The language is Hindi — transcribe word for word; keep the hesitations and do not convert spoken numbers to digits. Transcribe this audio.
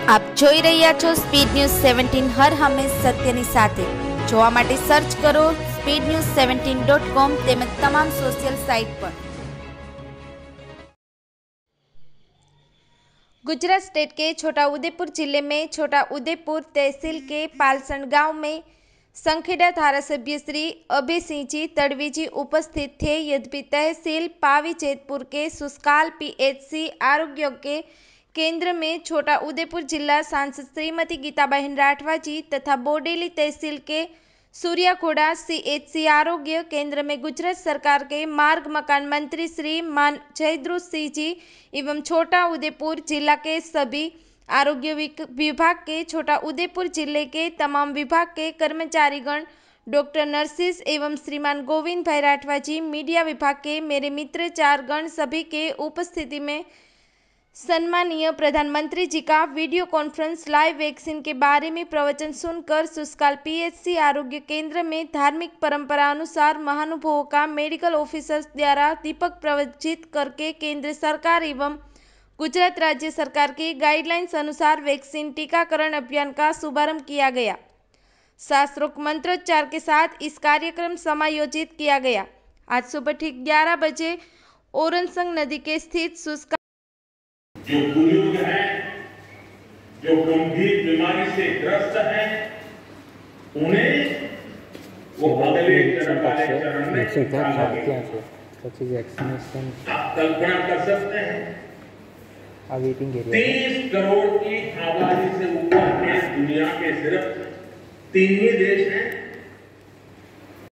આપ જોઈ રહ્યા છો સ્પીડ ન્યૂઝ સેવન્ટીન હર હંમેશ સત્યની સાથે। જોવા માટે સર્ચ કરો speed news seventeen dot com તેમજ તમામ સોશિયલ સાઇટ पर। गुजरात स्टेट के छोटा उदेपुर जिले में छोटा उदेपुर तहसील के पालसण गांव में संखेड़ा धारासभ्य श्री अभय सिंह जी तड़वी जी उपस्थित थे। यद्यपि तहसील पावी जेतपुर के सुस्काल पीएचसी आरोग्य के केंद्र में छोटा उदेपुर जिला सांसद श्रीमती गीताबेन राठवा जी तथा बोडेली तहसील के सूर्याखोड़ा सीएचसी आरोग्य केंद्र में गुजरात सरकार के मार्ग मकान मंत्री श्री मान जयद्रुत सिंह जी एवं छोटा उदेपुर जिला के सभी आरोग्य विभाग के छोटा उदेपुर जिले के तमाम विभाग के कर्मचारीगण, डॉक्टर नर्सिस एवं श्रीमान गोविंद भाई राठवा जी मीडिया विभाग के मेरे मित्र चार गण सभी के उपस्थिति में सम्मानीय प्रधानमंत्री जी का वीडियो कॉन्फ्रेंस लाइव वैक्सीन के बारे में प्रवचन सुनकर सुस्काल पीएचसी आरोग्य केंद्र में धार्मिक परंपरा अनुसार महानुभावों का मेडिकल ऑफिसर्स द्वारा दीपक प्रज्वलित करके केंद्र सरकार एवं गुजरात राज्य सरकार की गाइडलाइंस अनुसार वैक्सीन टीकाकरण अभियान का शुभारंभ किया गया। शास्त्रोक्त मंत्रोच्चार के साथ इस कार्यक्रम समायोजित किया गया। आज सुबह ठीक ग्यारह बजे ओरनसंग नदी के स्थित सुस्काल जो बुजुर्ग हैं, जो गंभीर बीमारी से ग्रस्त हैं, उन्हें वो अगले चरण वाले चरण में आप कल्पना कर सकते हैं तीस करोड़ की आबादी से ऊपर के दुनिया के सिर्फ तीन ही देश हैं